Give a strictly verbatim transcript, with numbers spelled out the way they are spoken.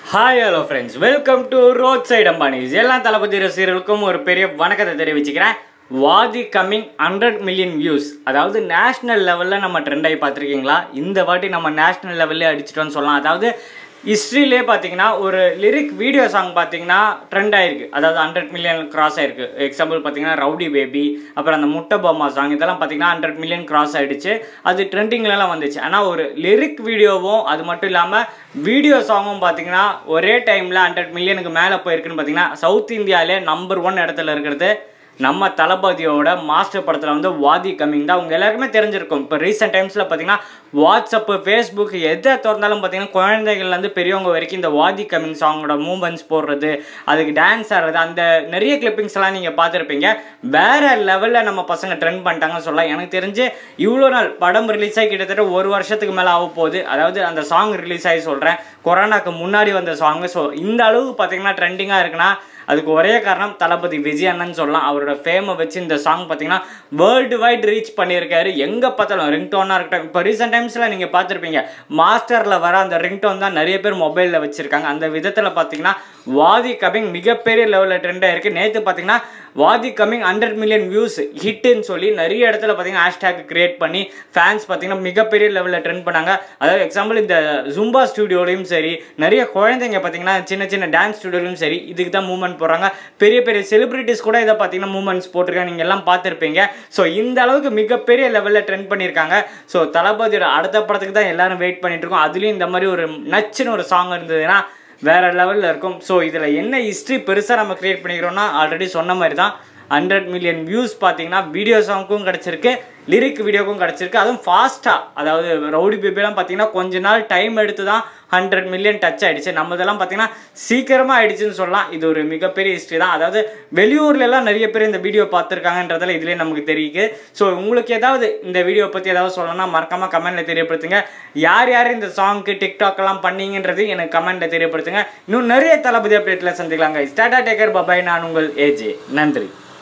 Hi hello friends, welcome to Roadside Ambanis. எல்லா தளபதி ரசிகர்களுக்கும் ஒரு பெரிய வணக்கத்தை தெரிவிச்சுக்கிறேன். Vaathi coming hundred million views, அதாவது நேஷனல் லெவலில் நம்ம ட்ரெண்ட் ஆகி பார்த்துருக்கீங்களா? இந்த வாட்டி நம்ம நேஷனல் லெவல்லே அடிச்சிட்டோன்னு சொல்லலாம். அதாவது ஹிஸ்ட்ரியிலே பார்த்தீங்கன்னா ஒரு லிரிக் வீடியோ சாங் பார்த்தீங்கன்னா ட்ரெண்ட் ஆகிருக்கு, அதாவது ஹண்ட்ரட் மில்லியன் கிராஸ் ஆகிருக்கு. எக்ஸாம்பிள் பார்த்தீங்கன்னா ரவுடி பேபி, அப்புறம் அந்த முட்டை பொம்மா சாங், இதெல்லாம் பார்த்தீங்கன்னா ஹண்ட்ரட் மில்லியன் கிராஸ் ஆகிடுச்சு. அது ட்ரெண்டிங்லலாம் வந்துச்சு. ஆனால் ஒரு லிரிக் வீடியோவும் அது மட்டும் இல்லாமல் வீடியோ சாங்கும் பார்த்தீங்கன்னா ஒரே டைமில் ஹண்ட்ரட் மில்லியனுக்கு மேலே போயிருக்குன்னு பார்த்தீங்கன்னா சவுத் இந்தியாவிலே நம்பர் ஒன் இடத்துல இருக்கிறது நம்ம தளபதியோட மாஸ்டர் படத்தில் வந்து வாதி கம்மிங் தான். அவங்க எல்லாருக்குமே தெரிஞ்சிருக்கும். இப்போ ரீசெண்ட் டைம்ஸில் பார்த்தீங்கன்னா வாட்ஸ்அப்பு, ஃபேஸ்புக் எதை திறந்தாலும் பார்த்தீங்கன்னா குழந்தைகள்லேருந்து பெரியவங்க வரைக்கும் இந்த வாதி கம்மிங் சாங்கோட மூமெண்ட்ஸ் போடுறது, அதுக்கு டான்ஸ் ஆடுறது, அந்த நிறைய கிளிப்பிங்ஸ் எல்லாம் நீங்கள் பார்த்துருப்பீங்க. வேறு லெவலில் நம்ம பசங்க ட்ரெண்ட் பண்ணிட்டாங்கன்னு சொல்லலாம். எனக்கு தெரிஞ்சு இவ்வளோ நாள் படம் ரிலீஸ் ஆகி கிட்டத்தட்ட ஒரு வருஷத்துக்கு மேலே ஆக போகுது. அதாவது அந்த சாங் ரிலீஸ் ஆகி சொல்கிறேன், கொரோனாக்கு முன்னாடி வந்த சாங்கு. ஸோ இந்த அளவுக்கு பார்த்தீங்கன்னா ட்ரெண்டிங்காக இருக்குன்னா அதுக்கு ஒரே காரணம் தளபதி விஜய் அண்ணன் சொல்லலாம். அவரோட ஃபேமை வச்சு இந்த சாங் பார்த்தீங்கன்னா வேர்ல்டு வைட் ரீச் பண்ணியிருக்காரு. எங்கே பார்த்தாலும் ரிங்டோனாக இருக்கட்டும். இப்போ ரீசெண்ட் டைம்ஸில் நீங்கள் பார்த்துருப்பீங்க, மாஸ்டரில் வர அந்த ரிங்டோன் தான் நிறைய பேர் மொபைலில் வச்சுருக்காங்க. அந்த விதத்தில் பார்த்தீங்கன்னா வாதி கமிங் மிகப்பெரிய லெவலில் ட்ரெண்டாக இருக்குது. நேற்று பார்த்தீங்கன்னா Vaathi coming hundred million views ஹிட்டுன்னு சொல்லி நிறைய இடத்துல பார்த்தீங்கன்னா ஹேஷ்டேக் கிரியேட் பண்ணி ஃபேன்ஸ் பார்த்தீங்கன்னா மிகப்பெரிய லெவலில் ட்ரெண்ட் பண்ணாங்க. அதாவது எக்ஸாம்பிள் இந்த ஜும்பா ஸ்டுடியோலையும் சரி, நிறைய குழந்தைங்க பார்த்தீங்கன்னா சின்ன சின்ன டான்ஸ் ஸ்டுடியோலையும் சரி இதுக்கு தான் மூவ்மெண்ட் போடுறாங்க. பெரிய பெரிய செலிபிரிட்டிஸ் கூட இதை பார்த்தீங்கன்னா மூவ்மெண்ட்ஸ் போட்டிருக்காங்க. நீங்கள் எல்லாம் பார்த்துருப்பீங்க. ஸோ இந்த அளவுக்கு மிகப்பெரிய லெவலில் ட்ரெண்ட் பண்ணியிருக்காங்க. ஸோ தளபதியோட அடுத்த படத்துக்கு தான் எல்லாரும் வெயிட் பண்ணிட்டு இருக்கோம். அதுலேயும் இந்த மாதிரி ஒரு நச்சுன்னு ஒரு சாங் இருந்ததுன்னா வேற லெவலில் இருக்கும். ஸோ இதில் என்ன ஹிஸ்ட்ரி பெருசாக நம்ம கிரியேட் பண்ணிக்கிறோம்னா ஆல்ரெடி சொன்ன மாதிரி தான் ஹண்ட்ரட் மில்லியன் வியூஸ் பார்த்தீங்கன்னா வீடியோ சாங்க்கும் கிடச்சிருக்கு, லிரிக் வீடியோக்கும் கிடச்சிருக்கு. அதுவும் ஃபாஸ்ட்டாக, அதாவது ரவுடி பேபிலாம் பார்த்தீங்கன்னா கொஞ்ச நாள் டைம் எடுத்து தான் ஹண்ட்ரட் மில்லியன் டச் ஆகிடுச்சு. நம்ம இதெல்லாம் பார்த்தீங்கன்னா சீக்கிரமாக ஆகிடுச்சுன்னு சொல்லலாம். இது ஒரு மிகப்பெரிய ஹிஸ்ட்ரி தான். அதாவது வெளியூர்லலாம் நிறைய பேர் இந்த வீடியோ பார்த்துருக்காங்கன்றதால இதுலேயே நமக்கு தெரியுது. ஸோ உங்களுக்கு ஏதாவது இந்த வீடியோ பற்றி ஏதாவது சொல்லணும்னா மறக்காமல் கமெண்ட்டில் தெரியப்படுத்துங்க. யார் யார் இந்த சாங்க்கு டிக்டாக்லாம் பண்ணீங்கன்றது எனக்கு கமெண்ட்டில் தெரியப்படுத்துங்க. இன்னும் நிறைய தளபதி அப்டேட்டில் சந்திக்கலாங்க. ஸ்டாட்டா டேக்கர் பபாய். நான் உங்கள் ஏஜே. நன்றி.